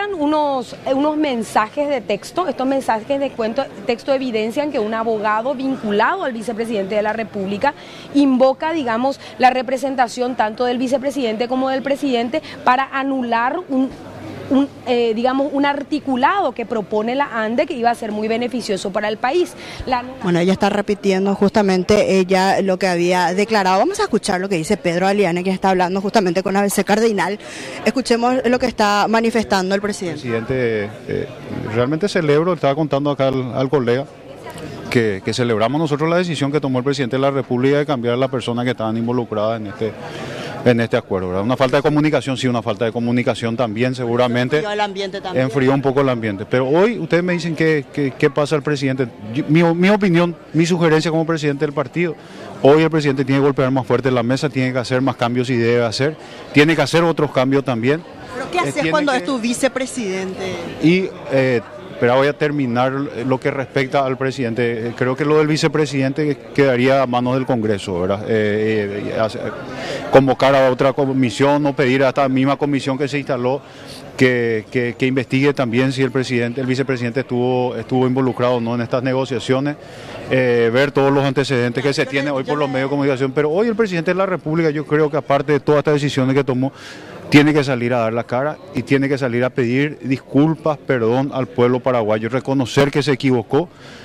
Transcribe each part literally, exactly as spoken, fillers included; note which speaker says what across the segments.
Speaker 1: filtran unos, unos mensajes de texto. Estos mensajes de cuento, texto evidencian que un abogado vinculado al vicepresidente de la República invoca, digamos, la representación tanto del vicepresidente como del presidente para anular un Un, eh, digamos, un articulado que propone la ANDE que iba a ser muy beneficioso para el país. La...
Speaker 2: Bueno, ella está repitiendo justamente ella lo que había declarado. Vamos a escuchar lo que dice Pedro Aliane, que está hablando justamente con A B C Cardinal. Escuchemos lo que está manifestando el presidente.
Speaker 3: Presidente, eh, realmente celebro, estaba contando acá al, al colega, que, que celebramos nosotros la decisión que tomó el presidente de la República de cambiar a las personas que estaban involucradas en este en este acuerdo, ¿verdad? Una falta de comunicación, sí, una falta de comunicación también seguramente
Speaker 2: enfrió el ambiente también.
Speaker 3: Enfrió un poco el ambiente, pero hoy ustedes me dicen que, que, qué pasa al presidente. Yo, mi, mi opinión, mi sugerencia como presidente del partido, hoy el presidente tiene que golpear más fuerte la mesa, tiene que hacer más cambios y debe hacer, tiene que hacer otros cambios también.
Speaker 2: ¿Pero qué haces eh, cuando que... es tu vicepresidente?
Speaker 3: Y... Eh, Pero voy a terminar lo que respecta al presidente. Creo que lo del vicepresidente quedaría a manos del Congreso, ¿verdad? Eh, eh, convocar a otra comisión o pedir a esta misma comisión que se instaló que, que, que investigue también si el presidente, el vicepresidente estuvo, estuvo involucrado o no en estas negociaciones, eh, ver todos los antecedentes que se tienen hoy por los medios de comunicación. Pero hoy el presidente de la República, yo creo que aparte de todas estas decisiones que tomó, tiene que salir a dar la cara y tiene que salir a pedir disculpas, perdón al pueblo paraguayo, reconocer que se equivocó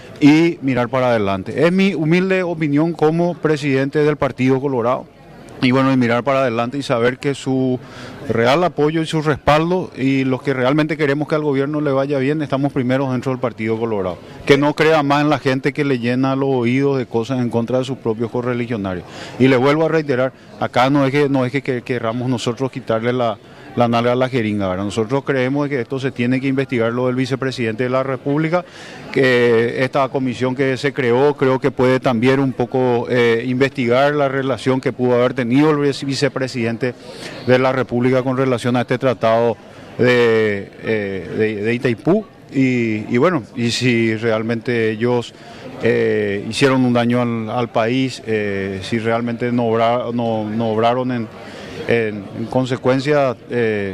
Speaker 3: y mirar para adelante. Es mi humilde opinión como presidente del Partido Colorado. Y bueno, y mirar para adelante y saber que su real apoyo y su respaldo y los que realmente queremos que al gobierno le vaya bien, estamos primeros dentro del Partido Colorado. Que no crea más en la gente que le llena los oídos de cosas en contra de sus propios correligionarios. Y le vuelvo a reiterar, acá no es que, no es que, que querramos nosotros quitarle la... la nalga a la jeringa, ¿verdad? Nosotros creemos que esto se tiene que investigar lo del vicepresidente de la República, que esta comisión que se creó creo que puede también un poco eh, investigar la relación que pudo haber tenido el vicepresidente de la República con relación a este tratado de, eh, de, de Itaipú y, y bueno, y si realmente ellos eh, hicieron un daño al, al país, eh, si realmente no, obra, no, no obraron en En, en consecuencia, eh,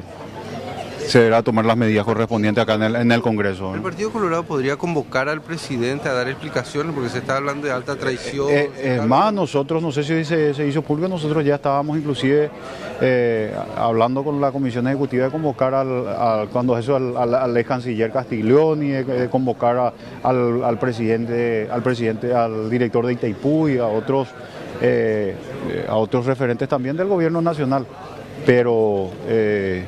Speaker 3: se deberá tomar las medidas correspondientes acá en el, en el Congreso.
Speaker 4: ¿El Partido Colorado podría convocar al presidente a dar explicaciones? Porque se está hablando de alta traición.
Speaker 3: Eh, eh, es más, nosotros, no sé si se, se hizo público, nosotros ya estábamos inclusive eh, hablando con la Comisión Ejecutiva de convocar al, al cuando eso al, al, al ex canciller Castiglioni, de, de convocar a, al, al presidente, al presidente, al director de Itaipú y a otros. Eh, a otros referentes también del gobierno nacional, pero eh,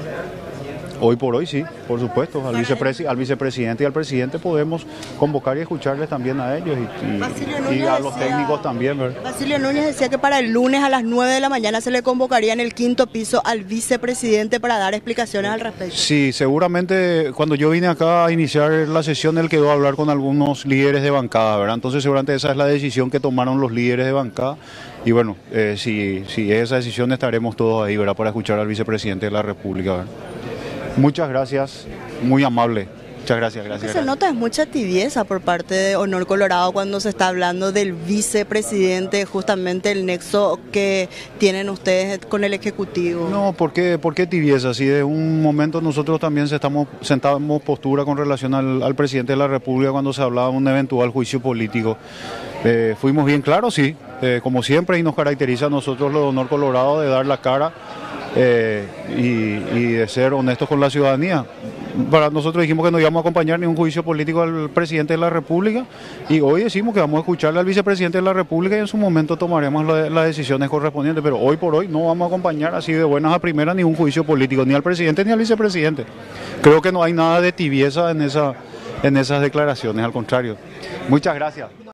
Speaker 3: hoy por hoy sí, por supuesto, al, vicepresi al vicepresidente y al presidente podemos convocar y escucharles también a ellos y, y, y a los decía, técnicos también, ¿verdad?
Speaker 2: Basilio Núñez decía que para el lunes a las nueve de la mañana se le convocaría en el quinto piso al vicepresidente para dar explicaciones al respecto.
Speaker 3: Sí, seguramente cuando yo vine acá a iniciar la sesión él quedó a hablar con algunos líderes de bancada, ¿verdad? Entonces seguramente esa es la decisión que tomaron los líderes de bancada y bueno, eh, si, si es esa decisión estaremos todos ahí, ¿verdad? Para escuchar al vicepresidente de la República, ¿verdad? Muchas gracias, muy amable. Muchas gracias, gracias.
Speaker 2: Se nota es mucha tibieza por parte de Honor Colorado cuando se está hablando del vicepresidente, justamente el nexo que tienen ustedes con el Ejecutivo.
Speaker 3: No, ¿por qué, por qué tibieza? Si de un momento nosotros también se estamos, sentamos postura con relación al, al presidente de la República cuando se hablaba de un eventual juicio político. Eh, fuimos bien claros, sí, eh, como siempre, y nos caracteriza a nosotros los de Honor Colorado de dar la cara eh, y, y de ser honestos con la ciudadanía. Para nosotros dijimos que no íbamos a acompañar ningún juicio político al presidente de la República y hoy decimos que vamos a escucharle al vicepresidente de la República y en su momento tomaremos la, las decisiones correspondientes, pero hoy por hoy no vamos a acompañar así de buenas a primeras ningún juicio político, ni al presidente ni al vicepresidente. Creo que no hay nada de tibieza en, esa, en esas declaraciones, al contrario. Muchas gracias.